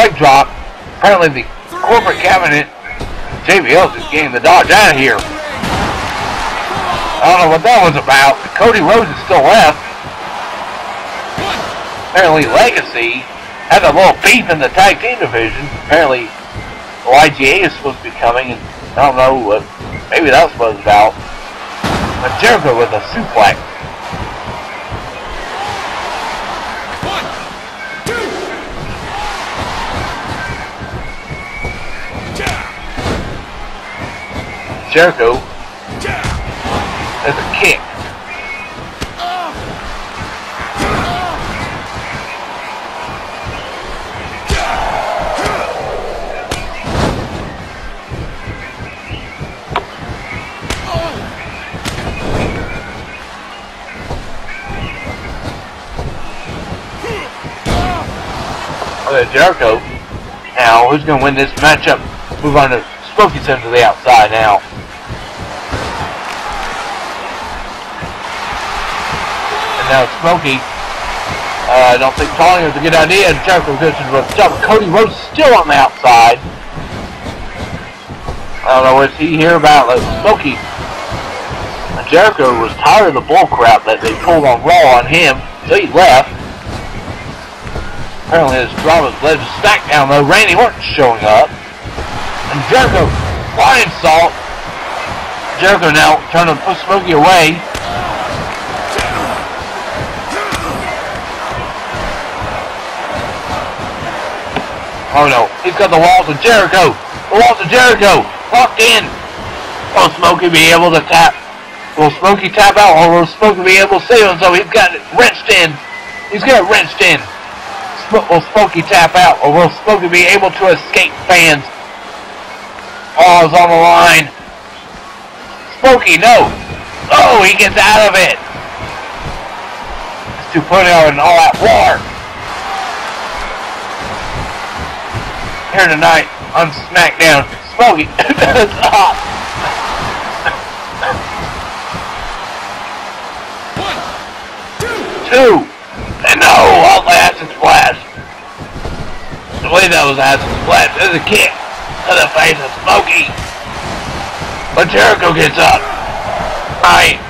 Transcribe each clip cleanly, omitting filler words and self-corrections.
leg drop. Apparently the corporate cabinet, JBL's just getting the Dodge out of here. I don't know what that was about. Cody Rhodes is still left. Apparently Legacy has a little beef in the tag team division. Apparently YGA is supposed to be coming, and I don't know what, maybe that's what it's about. But Jericho with a suplex. Jericho has a kick. Okay, Jericho. Now, who's going to win this matchup? Move on to Smokey Sims to the outside now. Now Smokey, I don't think calling is a good idea. Jericho goes to the top. Cody Rhodes still on the outside. I don't know what's he here about. Smokey. Jericho was tired of the bull crap that they pulled on Raw on him, so he left. Apparently his drama's led to Smackdown though. Randy Orton's showing up. And Jericho, flying salt. Jericho now trying to push Smokey away. Oh no, he's got the walls of Jericho! The walls of Jericho! Locked in! Will Smokey be able to tap? Will Smokey tap out, or will Smokey be able to save him? So he's got it wrenched in. He's got it wrenched in. Will Smokey tap out, or will Smokey be able to escape fans? Oh, it's on the line. Smokey, no! Oh, he gets out of it! It's 2.0 and all that war! Here tonight on Smackdown, Smokey is up. 2, and no, all the acid splash. I believe that was acid splash. There's a kick to the face of Smokey, but Jericho gets up. Right.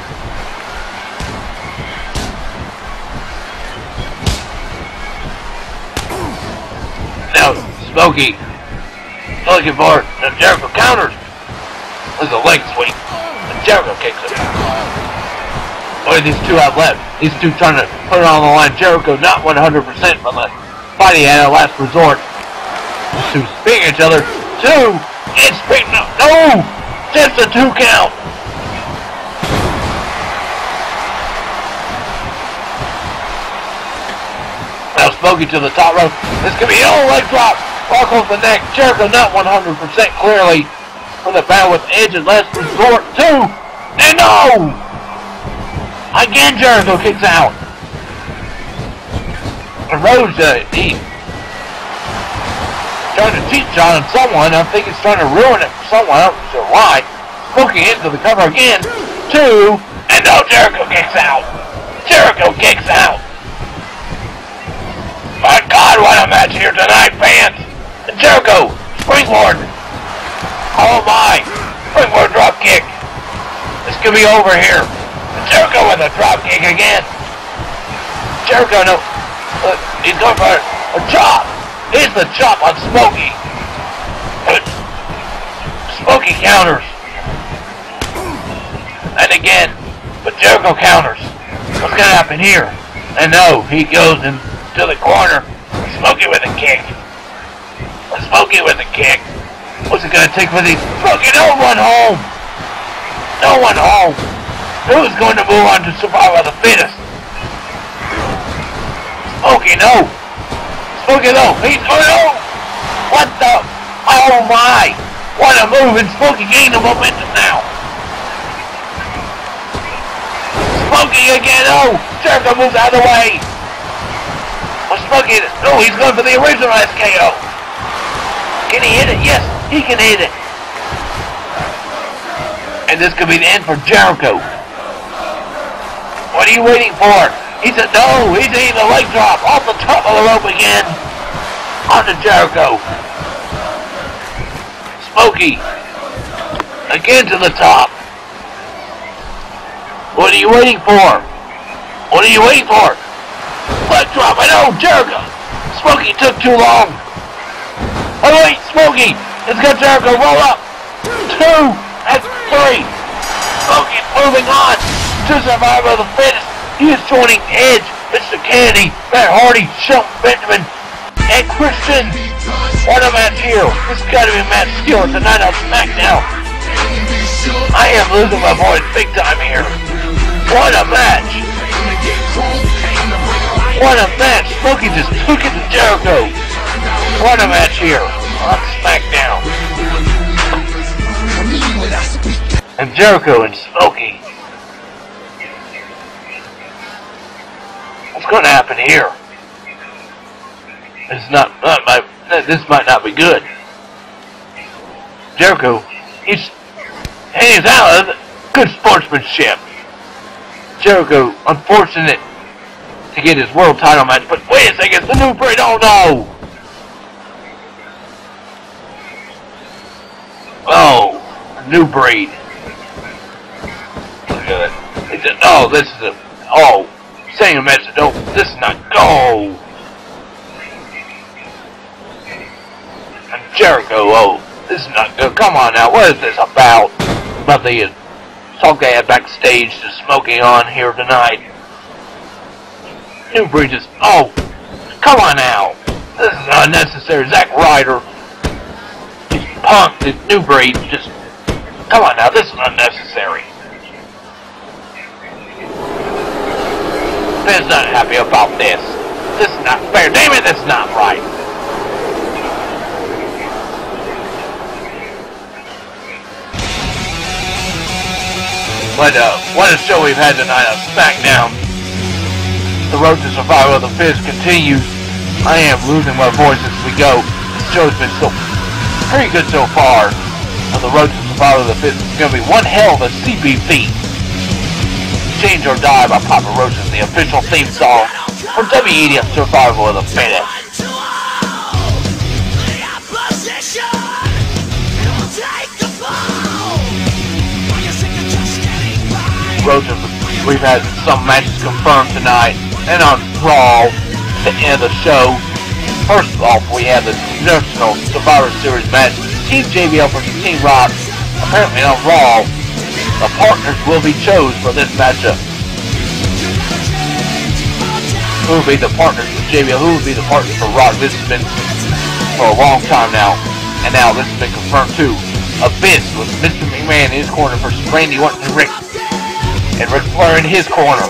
Now. Smokey looking for the Jericho counters. There's a leg sweep. And Jericho kicks him. What do these two have left? These two trying to put it on the line. Jericho not 100% from the fighting at a last resort. These two speaking each other. 2 and speaking up. No! Just a 2 count. Now Smokey to the top rope. This could be a leg drop. Walk off the neck. Jericho not 100% clearly from the battle with Edge and last resort. 2 and no! Again Jericho kicks out. And Rhodes, he's trying to cheat shot on someone. I think he's trying to ruin it for someone. I'm not sure why. Smokey into the cover again. 2 and no, Jericho kicks out. Jericho kicks out. My God, what a match here tonight, fans! Jericho, springboard. Oh my, springboard drop kick. This could be over here. Jericho with a drop kick again. Jericho, no, he's going for a chop. Here's the chop on Smokey. Smokey counters. And again, but Jericho counters. What's gonna happen here? And no, he goes into the corner. Smokey with a kick. Smokey with a kick. What's it gonna take for these? Smokey, no one home. No one home. Who's going to move on to Survival the Fittest? Smokey, no. Smokey, no. He's, oh no. What the? Oh my. What a move. And Smokey gained the momentum now. Smokey again. Oh. Jericho moves out of the way. Well, Smokey, no, he's going for the original SKO. Can he hit it? Yes, he can hit it. And this could be the end for Jericho. What are you waiting for? He said no. He's eating a leg drop off the top of the rope again. On to Jericho. Smokey. Again to the top. What are you waiting for? What are you waiting for? Leg drop. I know, Jericho. Smokey took too long. Oh wait, Smokey. It's got Jericho. Roll up. 2 and 3. Smokey's moving on to Survival of the Fittest. He is joining Edge, Mr. Kennedy, Matt Hardy, Shelton Benjamin, and Christian. What a match here. This has got to be a match still tonight on Smackdown. I am losing my voice big time here. What a match. What a match. Smokey just took it to Jericho. What a match here on Smackdown. And Jericho and Smokey. What's going to happen here? This might not be good. Jericho, he's out of good sportsmanship. Jericho, unfortunate to get his world title match, but wait a second, the new breed, oh no! Oh, new breed. Look at it. He said, oh, this is a, oh, saying a message, oh, this is not, oh. And Jericho, oh, this is not good. Come on now, what is this about? About the talk they had backstage to Smokey on here tonight. New breed just, oh, come on now. This is unnecessary. Zack Ryder, he's punked. The new breed just, come on now, this is unnecessary. Finn's not happy about this. This is not fair. Damn it, this is not right. What a show we've had tonight on Smackdown. The road to Survival of the Fittest continues. I am losing my voice as we go. This show's been so pretty good so far. On the road to Survival of the Fittest is going to be one hell of a CBV. Change or Die by Papa Roach is the official theme song for WEDF Survival of the Fittest. We've had some matches confirmed tonight, and on Raw, to end the show. First off, we have the National Survivor Series match, Team JBL versus Team Rock. Apparently on Raw, the partners will be chosen for this matchup. Who will be the partners for JBL? Who will be the partners for Rock? This has been for a long time now, and now this has been confirmed too. Abyss with Mr. McMahon in his corner versus Randy Orton and Rick Flair in his corner.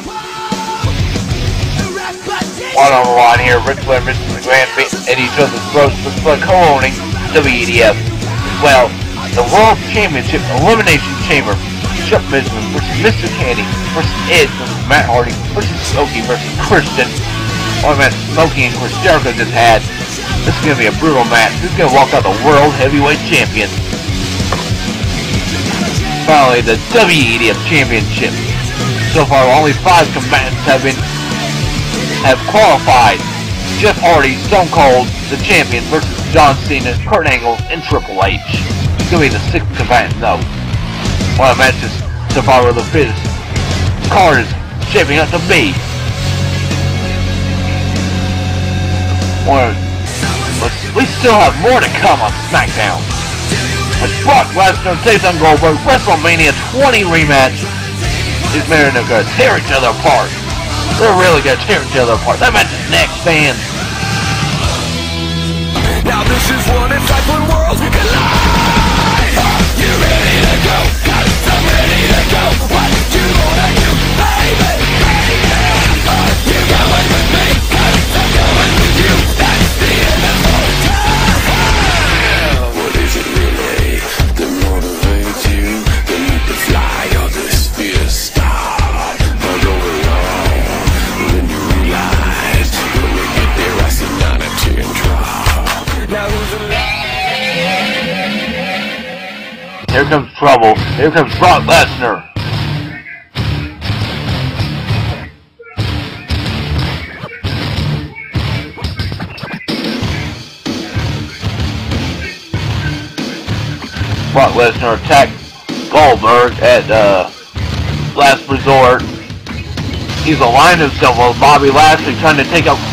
One on the line here, Ric Flair and Mr. McMahon at each other's throats. Ric Flair co-owning WEDF. Well, the World Championship Elimination Chamber. Shelton Benjamin versus Mr. Candy versus Edge versus Matt Hardy versus Smokey versus Christian. One match Smokey and Chris Jericho just had. This is going to be a brutal match. Who's going to walk out the World Heavyweight Champion? Finally, the WEDF Championship. So far, only 5 combatants have qualified. Jeff Hardy, Stone Cold, the champion, versus John Cena, Kurt Angle, and Triple H. It's going to be the 6th combatant, though. One of the matches so far with the Fittest card is shaping up to be. We still have more to come on Smackdown. As Brock Lesnar takes on Goldberg, Wrestlemania 20 rematch. These men are going to tear each other apart. They're really going to tear each other apart. That match is next, fans. Now this is one if like when worlds collide. You ready to go? Got some ready to go. What you wanna do, baby? You going with me? Got some going with you. That's the end of our time. What is it really that motivates you? The need to fly or the speed of star? Or go along when you realize when we get there, I see not a teardrop. Now who's alive? Here comes trouble. Here comes Brock Lesnar. Brock Lesnar attacked Goldberg at Last Resort. He's aligned himself with Bobby Lashley trying to take out